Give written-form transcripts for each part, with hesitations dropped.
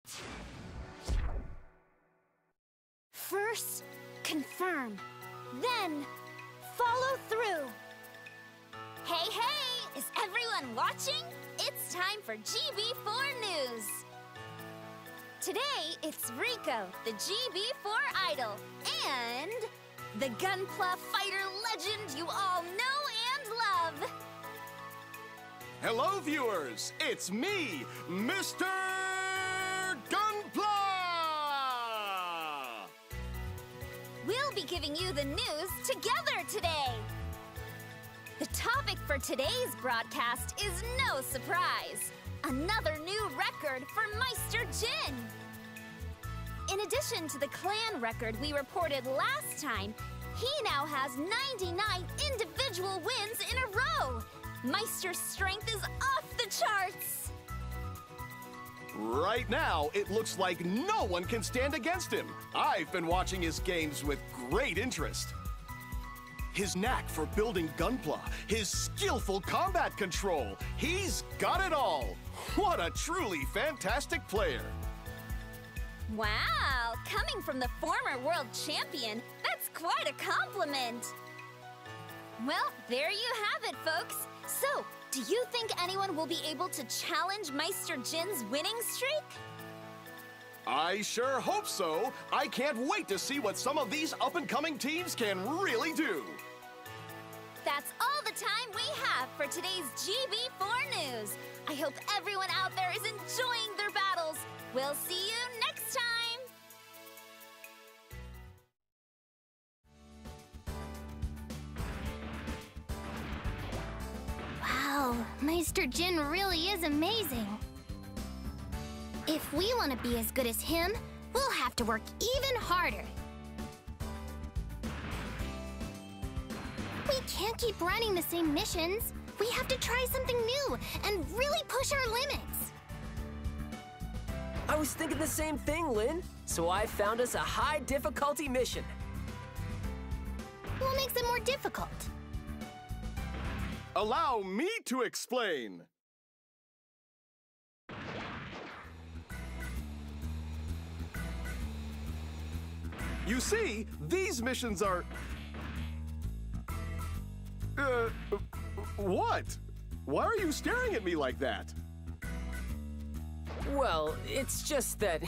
First, confirm. Then, follow through. Hey, hey! Is everyone watching? It's time for GB4 News. Today, it's Rico, the GB4 idol, and the Gunpla fighter legend you all know and love. Hello, viewers! It's me, Mr. Gunpla! We'll be giving you the news together today. The topic for today's broadcast is no surprise. Another new record for Meister Jin. In addition to the clan record we reported last time, he now has 99 individual wins in a row. Meister's strength is off the charts. Right now, it looks like no one can stand against him. I've been watching his games with great interest. His knack for building Gunpla, his skillful combat control, he's got it all. What a truly fantastic player. Wow, coming from the former world champion, that's quite a compliment. Well, there you have it, folks. So, do you think anyone will be able to challenge Meister Jin's winning streak? I sure hope so. I can't wait to see what some of these up-and-coming teams can really do. That's all the time we have for today's GB4 News. I hope everyone out there is enjoying their battles. We'll see you next time. Wow, Meister Jin really is amazing. If we want to be as good as him, we'll have to work even harder. We can't keep running the same missions. We have to try something new and really push our limits. I was thinking the same thing, Lynn. So I found us a high difficulty mission. What makes it more difficult? Allow me to explain. You see, these missions are... what? Why are you staring at me like that? Well, it's just that...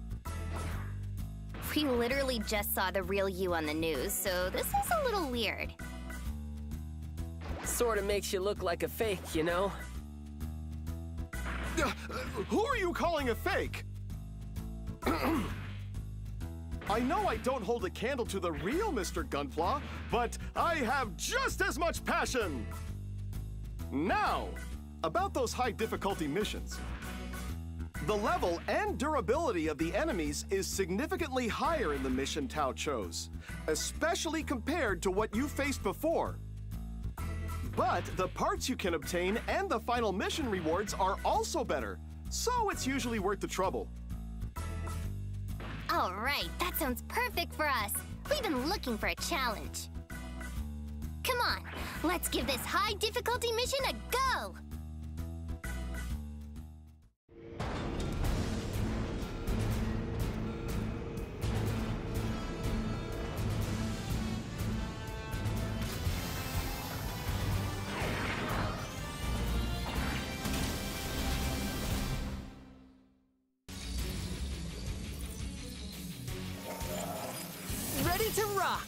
We literally just saw the real you on the news, so this is a little weird. Sort of makes you look like a fake, you know? Who are you calling a fake? I know I don't hold a candle to the real Mr. Gunpla, but I have just as much passion! Now, about those high difficulty missions. The level and durability of the enemies is significantly higher in the mission Tao chose, especially compared to what you faced before. But the parts you can obtain and the final mission rewards are also better, so it's usually worth the trouble. All right, that sounds perfect for us. We've been looking for a challenge. Come on, let's give this high difficulty mission a go! Ready to rock!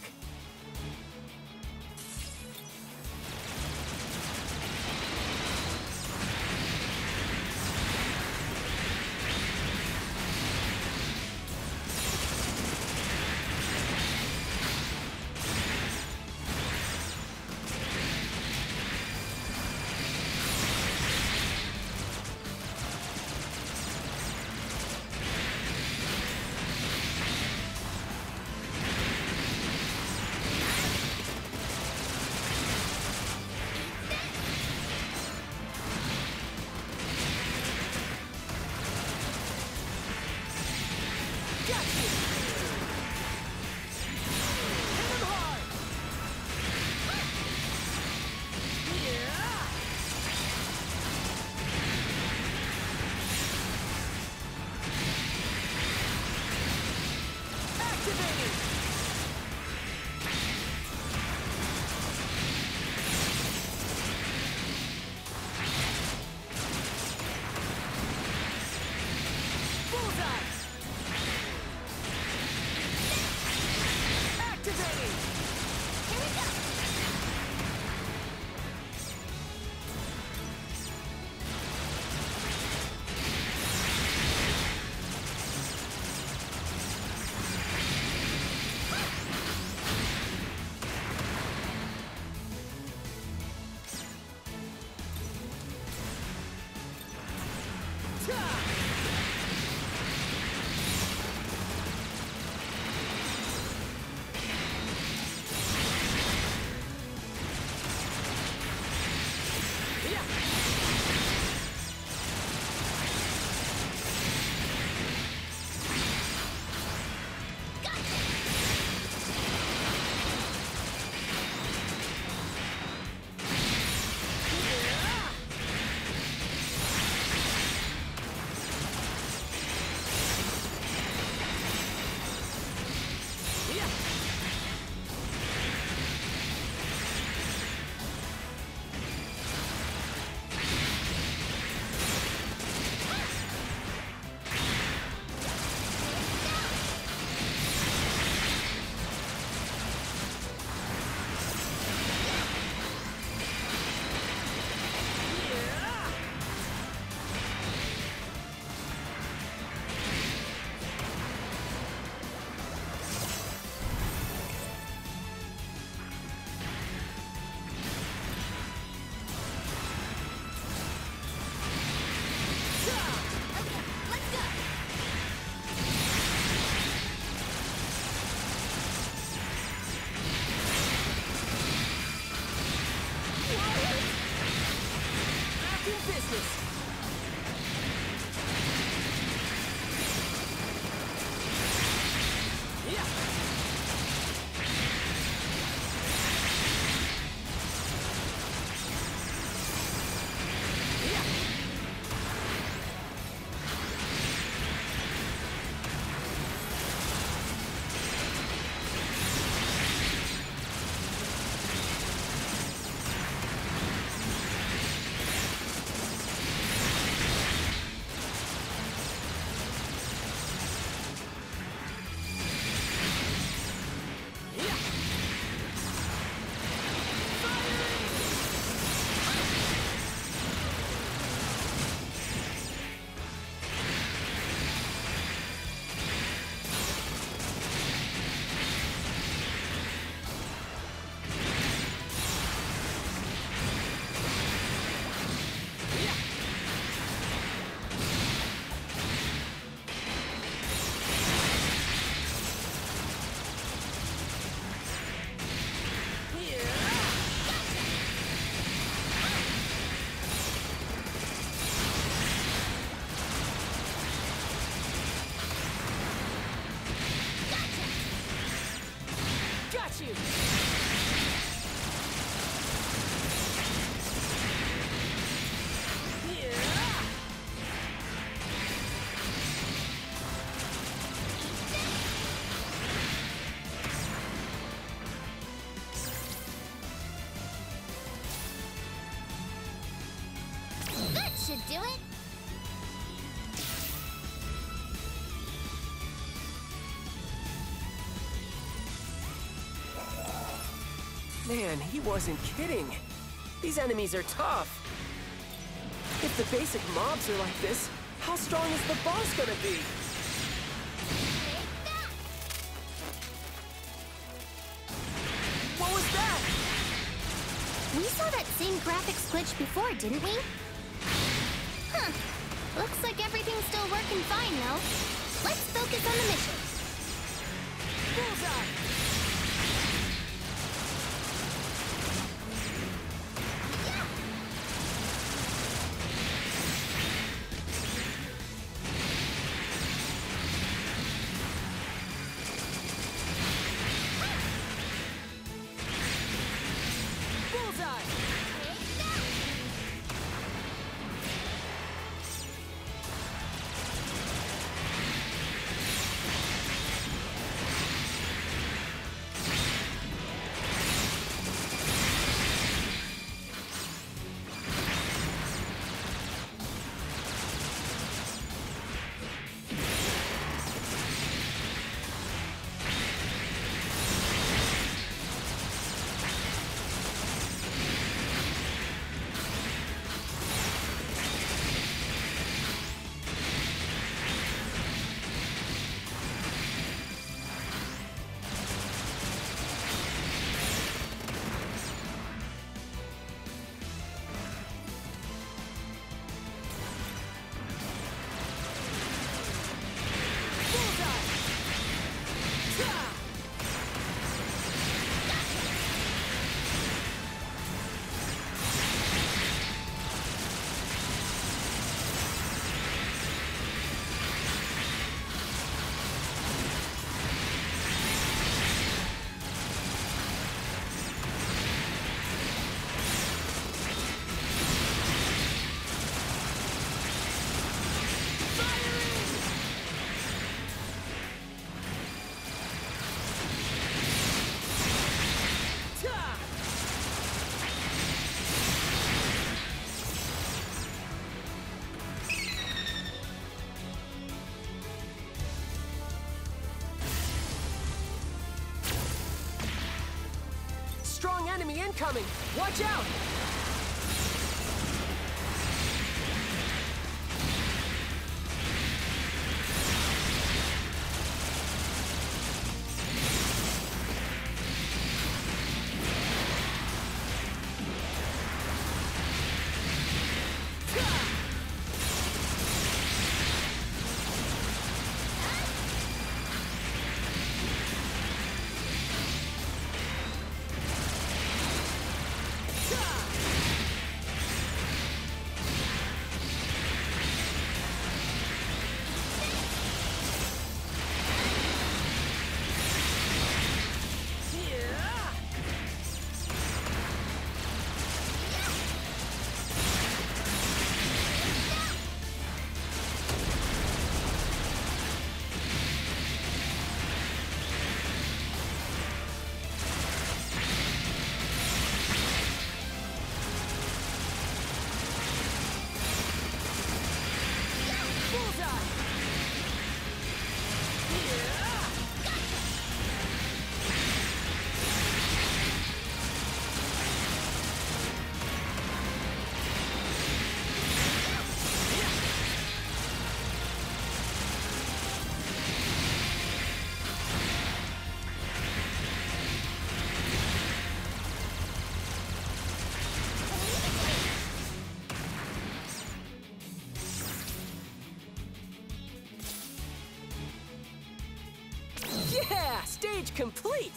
Activating! Bullseye! Activating! Here we go! Should do it. Man, he wasn't kidding. These enemies are tough. If the basic mobs are like this, how strong is the boss gonna be? What was that? We saw that same graphics glitch before, didn't we? Huh. Looks like everything's still working fine, though. Let's focus on the mission. Bullseye! Enemy incoming! Watch out! Yeah! Stage complete!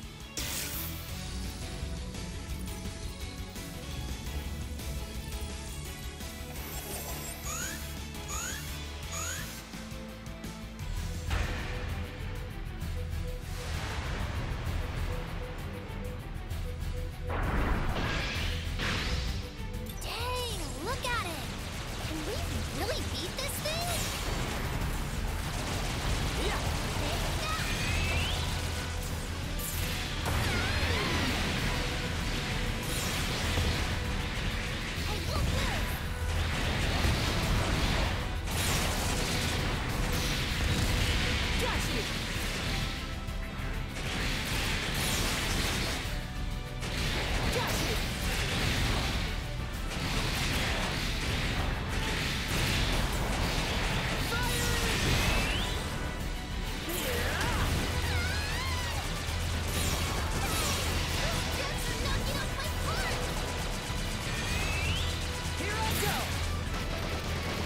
Dang, look at it! Can we really beat this thing? I won't lose! Got you! Got you! Jets are knocking off my cart! Here I go!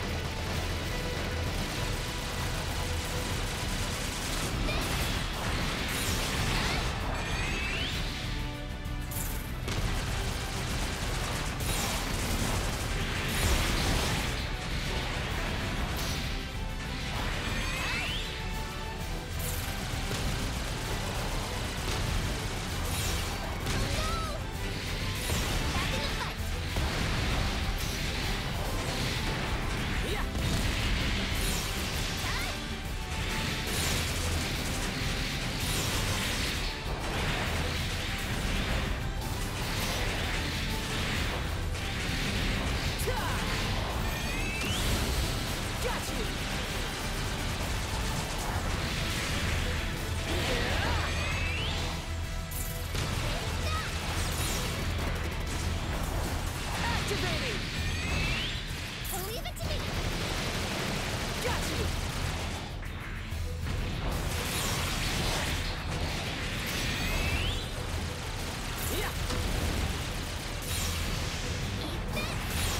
Back in the fight! Yeah! Got you! Activating! Leave it to me! Got you! Yeah! Eat this!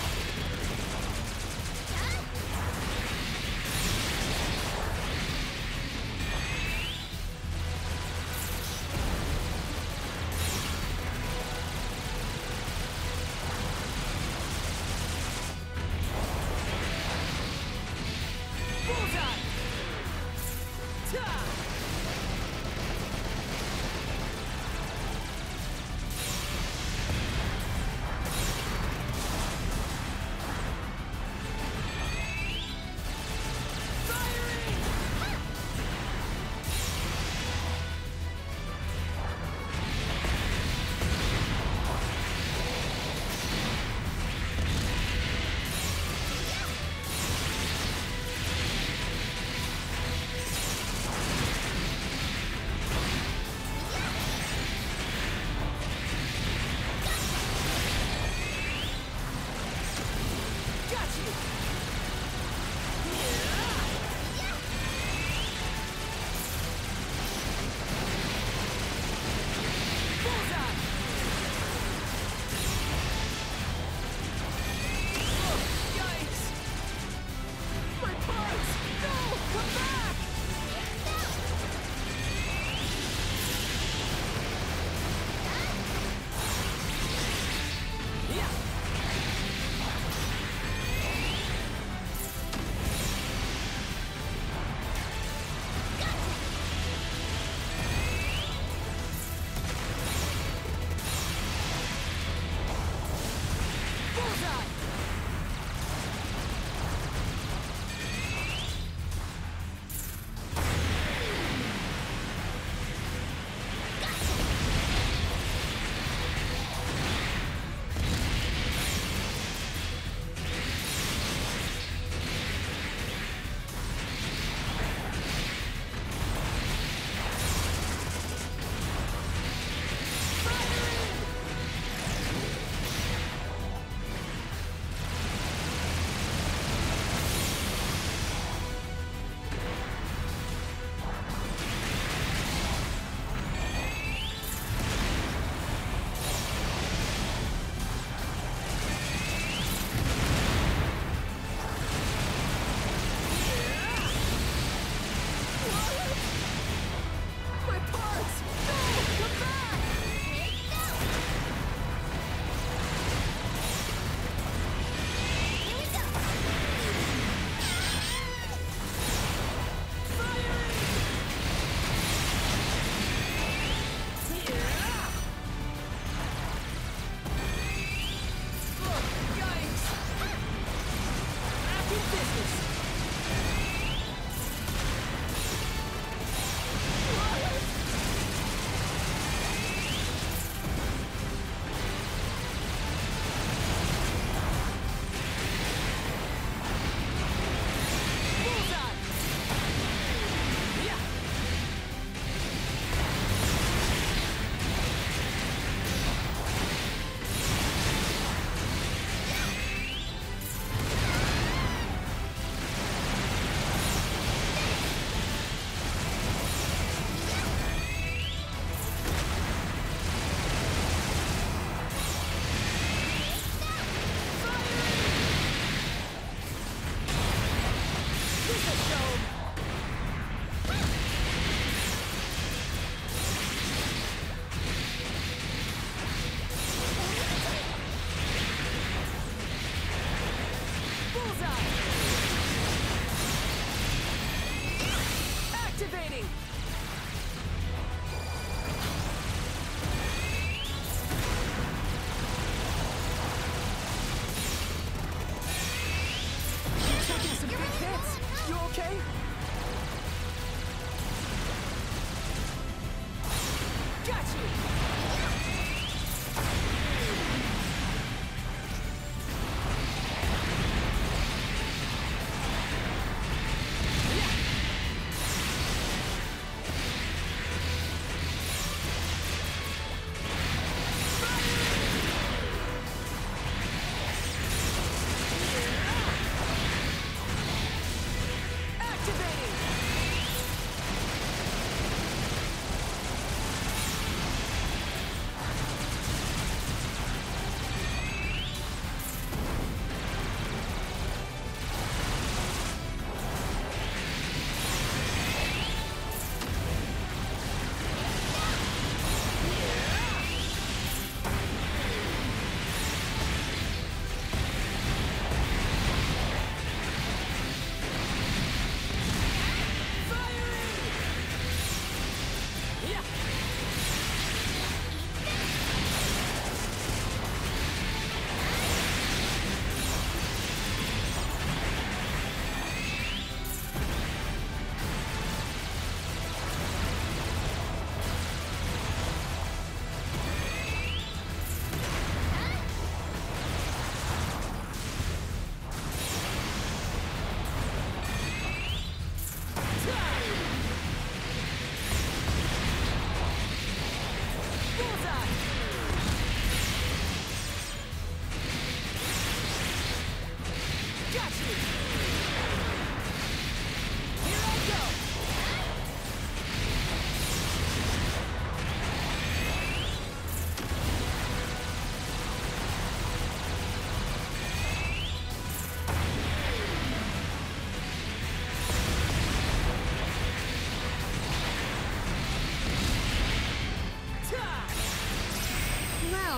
Bullseye! Ta!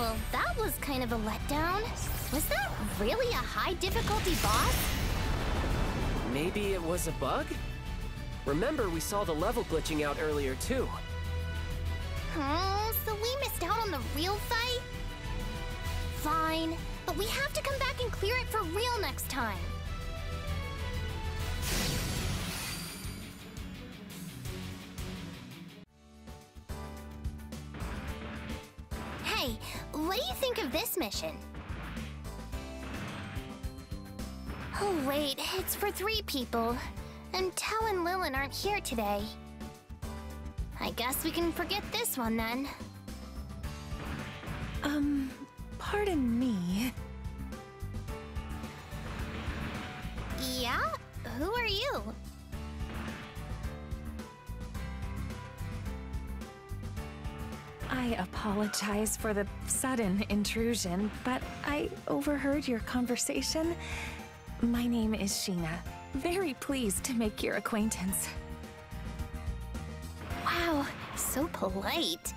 Well, that was kind of a letdown. Was that really a high difficulty boss? Maybe it was a bug? Remember, we saw the level glitching out earlier, too. Oh, so we missed out on the real fight? Fine, but we have to come back and clear it for real next time. Hey, what do you think of this mission? Oh wait, it's for 3 people. And Tao and Lilin aren't here today. I guess we can forget this one then. Pardon me. Yeah? Who are you? I apologize for the sudden intrusion, but I overheard your conversation. My name is Sheena. Very pleased to make your acquaintance. Wow, so polite.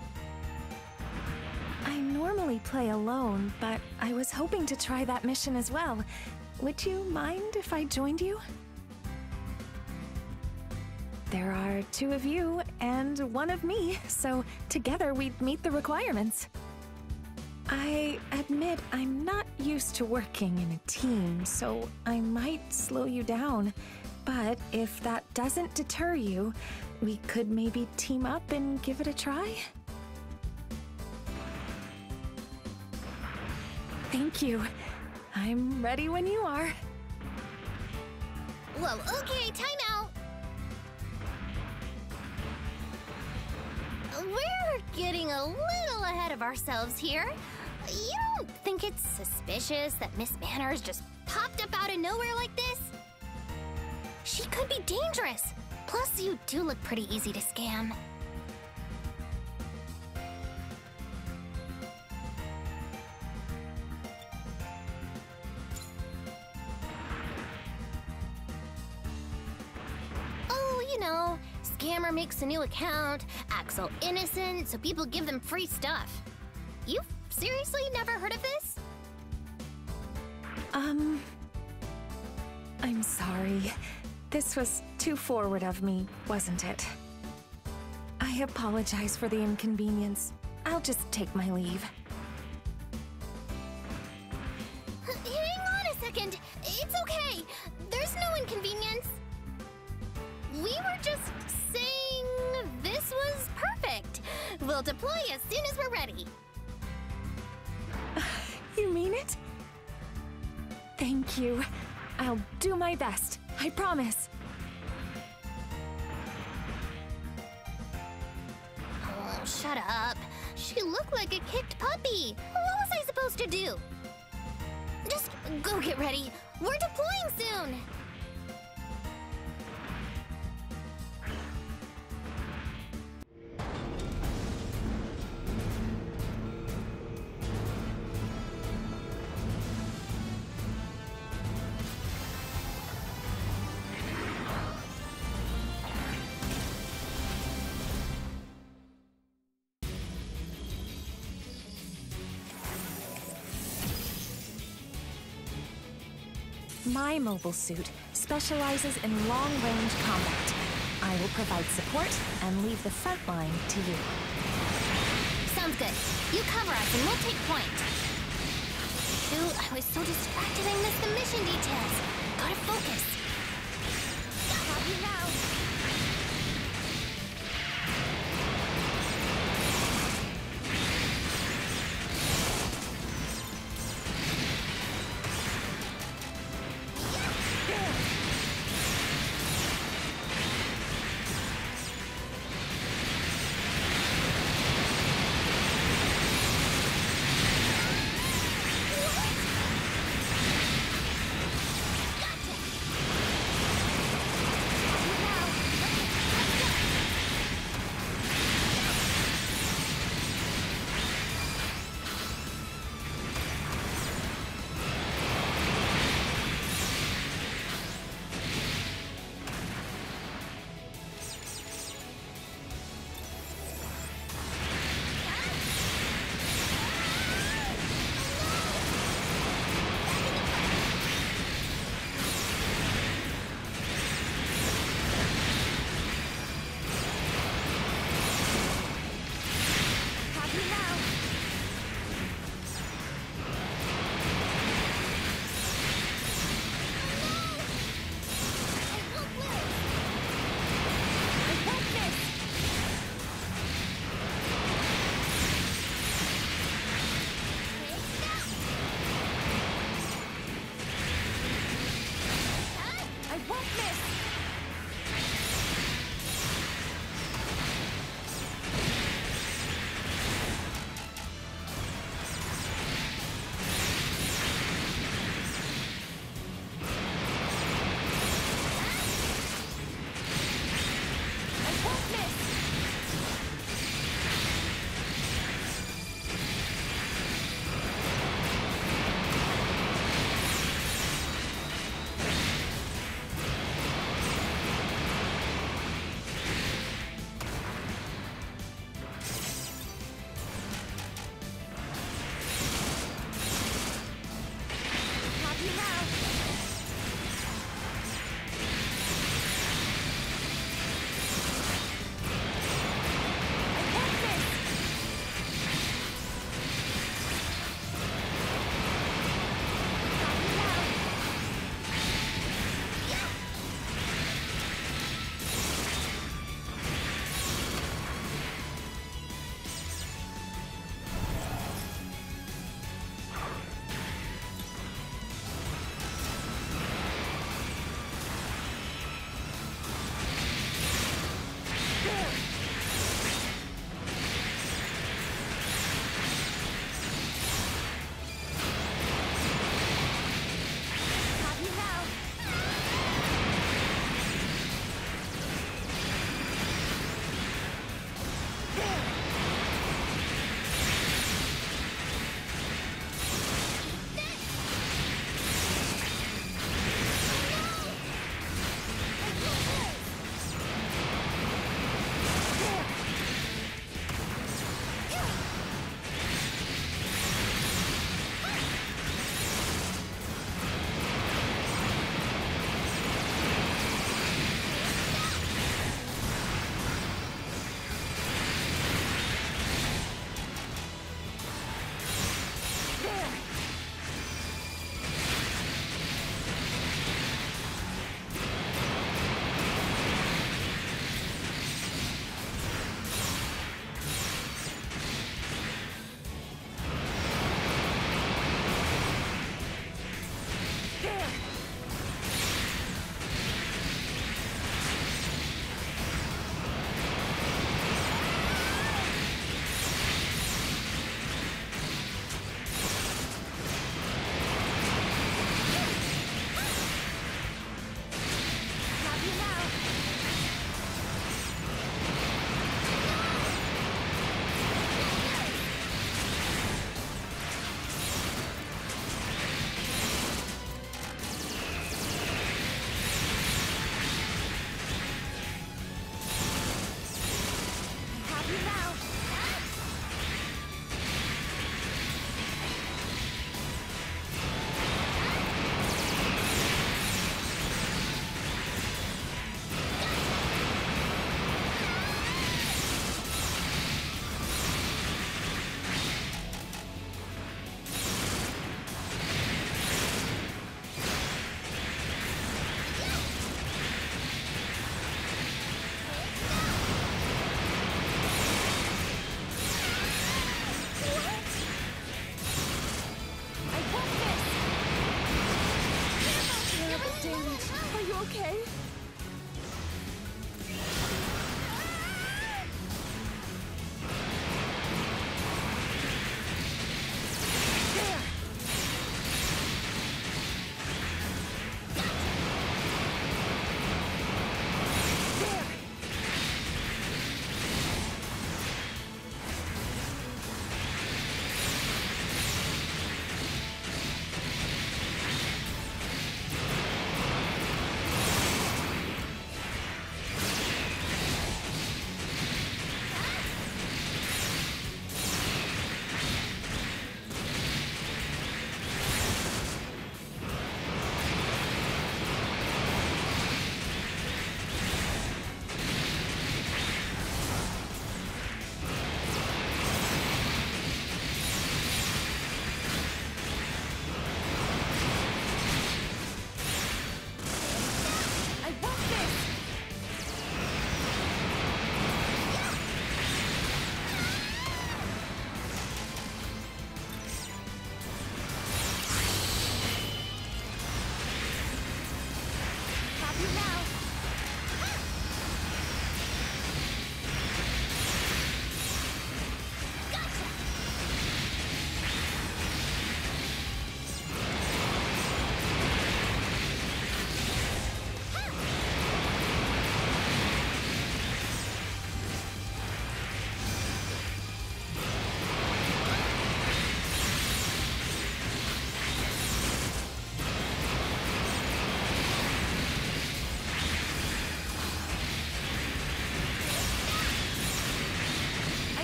I normally play alone, but I was hoping to try that mission as well. Would you mind if I joined you? There are 2 of you and 1 of me, so together we'd meet the requirements. I admit I'm not used to working in a team, so I might slow you down. But if that doesn't deter you, we could maybe team up and give it a try? Thank you. I'm ready when you are. Whoa, okay, time out. We're getting a little ahead of ourselves here. You don't think it's suspicious that Miss Manners just popped up out of nowhere like this? She could be dangerous. Plus, you do look pretty easy to scam. Oh, you know, scammer makes a new account, acts all innocent, so people give them free stuff. You've seriously never heard of this? I'm sorry. This was too forward of me, wasn't it? I apologize for the inconvenience. I'll just take my leave. Hang on a second. It's okay. There's no inconvenience. We were just saying this was perfect. We'll deploy as soon as we're ready. You mean it? Thank you. I'll do my best. I promise. Oh, shut up. She looked like a kicked puppy. What was I supposed to do? Just go get ready. We're deploying soon. My mobile suit specializes in long-range combat. I will provide support and leave the front line to you. Sounds good. You cover us and we'll take point. Shoot, I was so distracted I missed the mission details. Gotta focus. Got you now. Gotcha.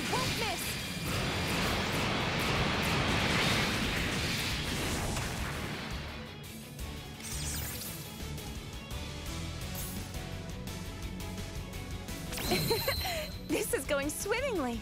won't miss! This is going swimmingly.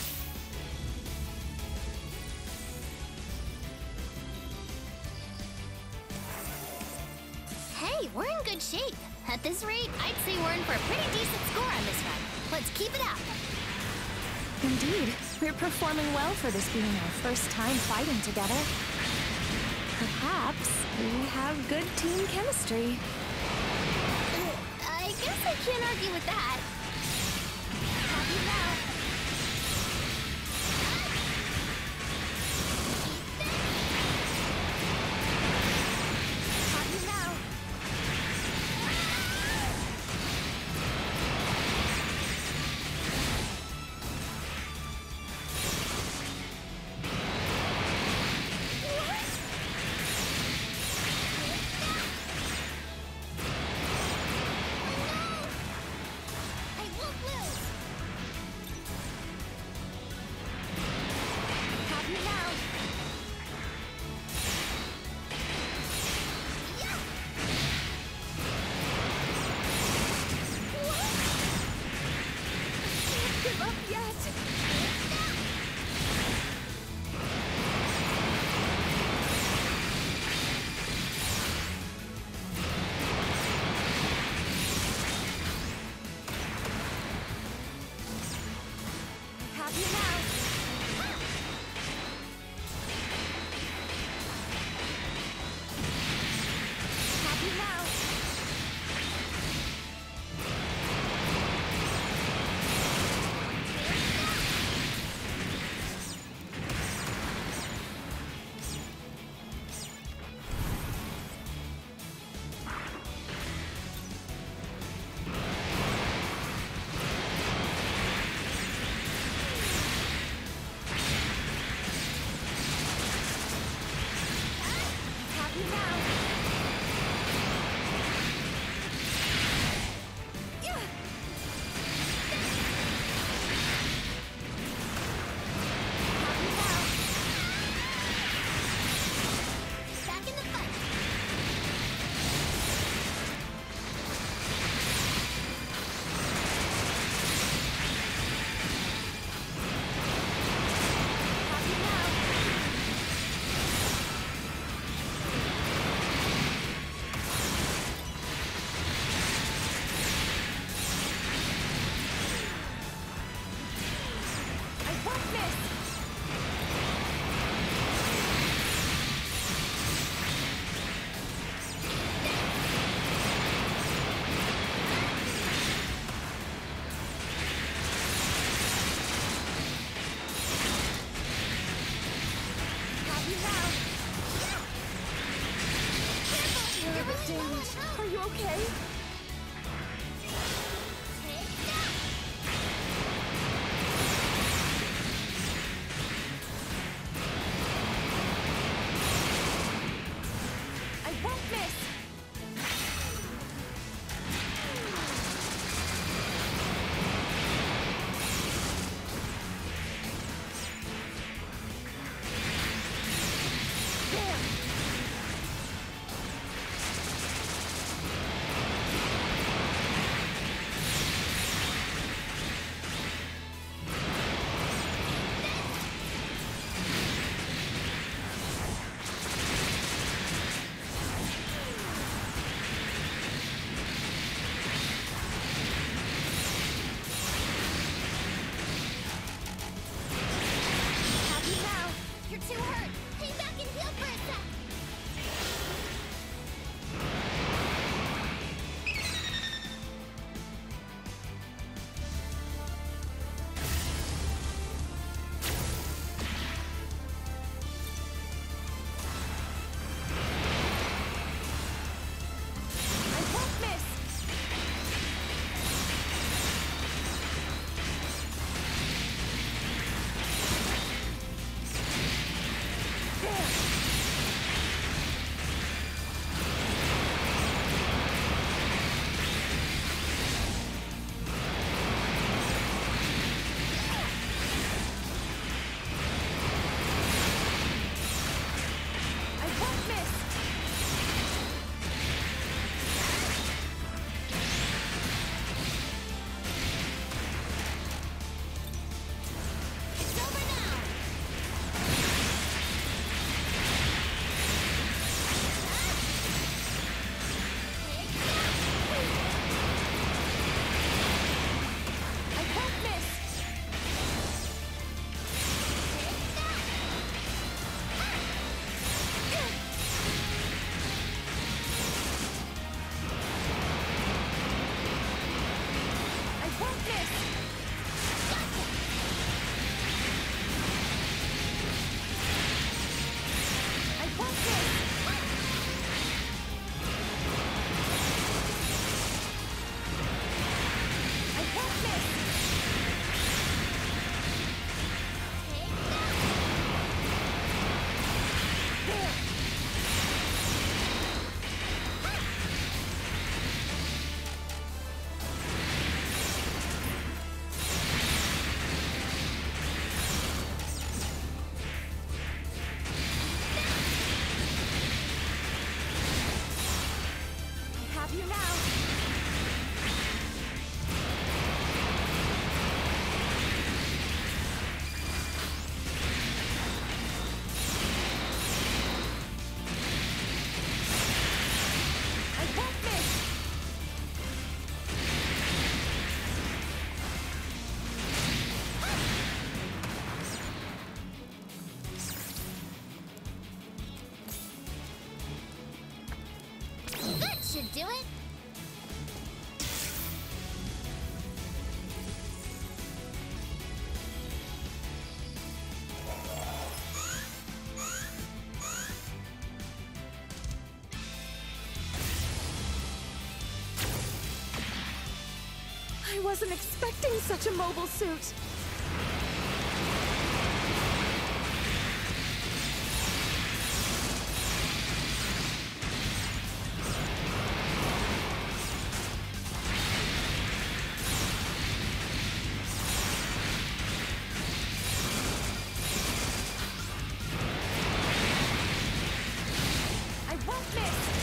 Hey, we're in good shape. At this rate, I'd say we're in for a pretty decent score on this run. Let's keep it up. Indeed, we're performing well for this being our first time fighting together. Perhaps we have good team chemistry. I guess I can't argue with that. Have you now? Have you now? I won't lose. Have you now? Yeah. Can't give up yet! Have you now? Have you now? Have you now? Yeah! Have you now? Back in the fight. Have you now? I won't miss! Have you now? You're a bit dinged. Are you okay? Take that. I won't miss! There! do it? I wasn't expecting such a mobile suit. I won't miss!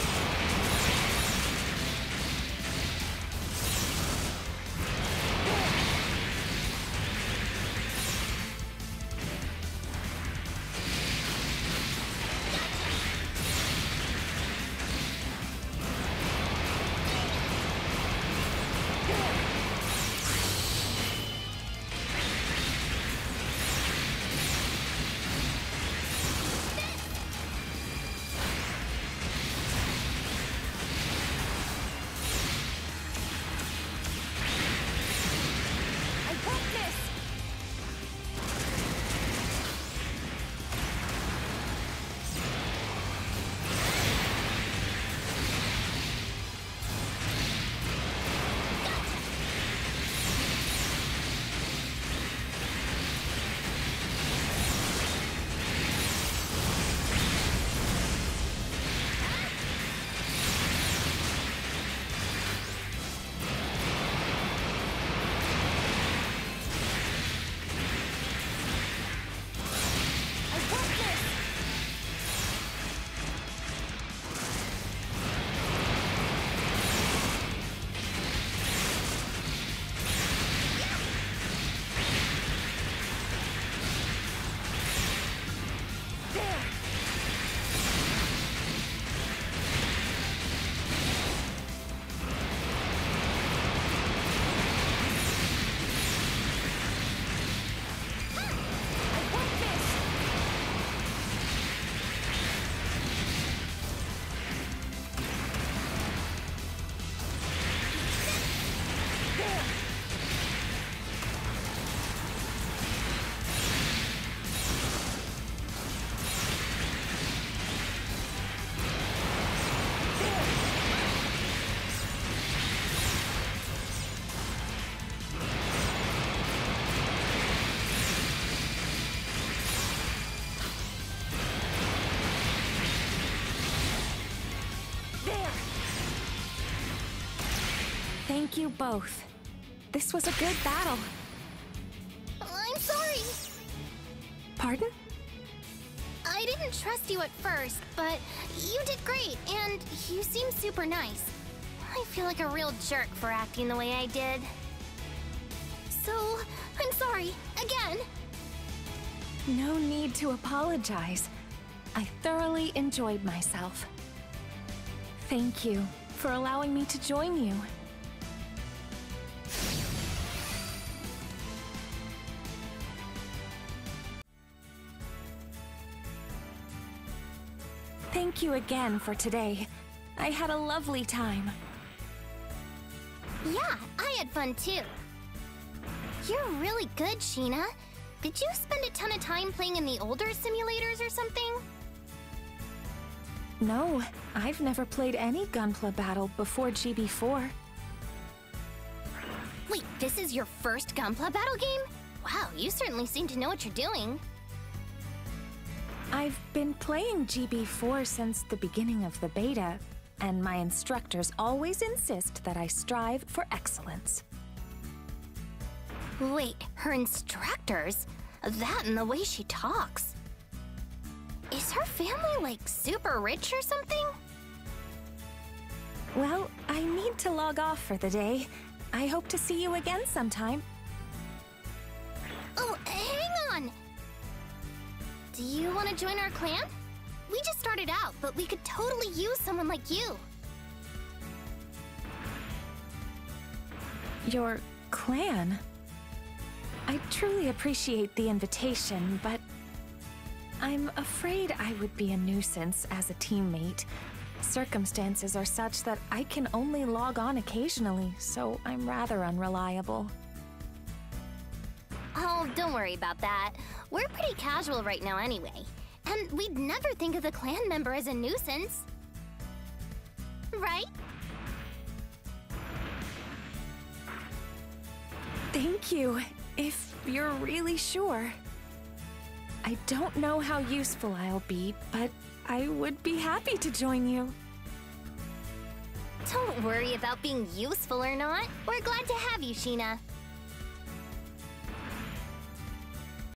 Thank you both. This was a good battle. I'm sorry. Pardon? I didn't trust you at first, but you did great, and you seem super nice. I feel like a real jerk for acting the way I did. So, I'm sorry, again. No need to apologize. I thoroughly enjoyed myself. Thank you for allowing me to join you. Thank you again for today. I had a lovely time. Yeah, I had fun too. You're really good, Sheena. Did you spend a ton of time playing in the older simulators or something? No, I've never played any Gunpla battle before GB4. Wait, this is your first Gunpla battle game? Wow, you certainly seem to know what you're doing. I've been playing GB4 since the beginning of the beta, and my instructors always insist that I strive for excellence. Wait, her instructors? That and the way she talks. Is her family, like, super rich or something? Well, I need to log off for the day. I hope to see you again sometime. Oh, hang on! Do you want to join our clan? We just started out, but we could totally use someone like you. Your clan? I truly appreciate the invitation, but I'm afraid I would be a nuisance as a teammate. Circumstances are such that I can only log on occasionally, so I'm rather unreliable. Oh, don't worry about that. We're pretty casual right now anyway. And we'd never think of the clan member as a nuisance. Right? Thank you, if you're really sure. I don't know how useful I'll be, but I would be happy to join you. Don't worry about being useful or not. We're glad to have you, Sheena.